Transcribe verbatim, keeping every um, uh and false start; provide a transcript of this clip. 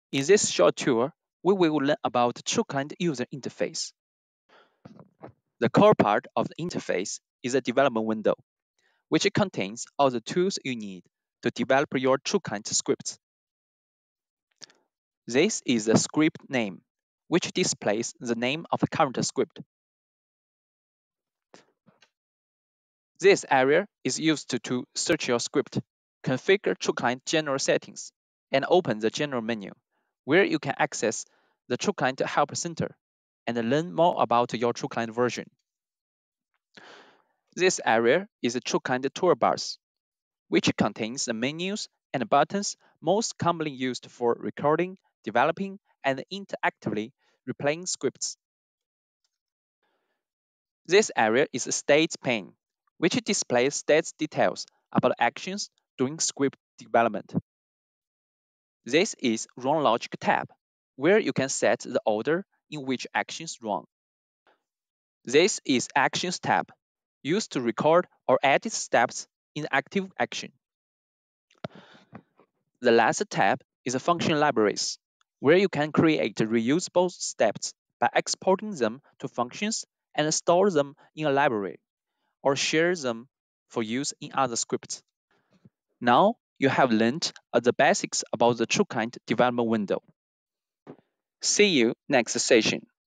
In this short tour, we will learn about the TrueClient user interface. The core part of the interface is a development window, which contains all the tools you need to develop your TrueClient scripts. This is the script name, which displays the name of the current script. This area is used to, to search your script, configure TrueClient general settings, and open the general menu, where you can access the TrueClient Help Center and learn more about your TrueClient version. This area is the TrueClient toolbars, which contains the menus and buttons most commonly used for recording, developing, and interactively replaying scripts. This area is a state pane, which displays stats details about actions during script development. This is Run Logic tab, where you can set the order in which actions run. This is Actions tab, used to record or edit steps in active action. The last tab is Function Libraries, where you can create reusable steps by exporting them to functions and store them in a library, or share them for use in other scripts. Now you have learned uh, the basics about the TrueClient development window. See you next session.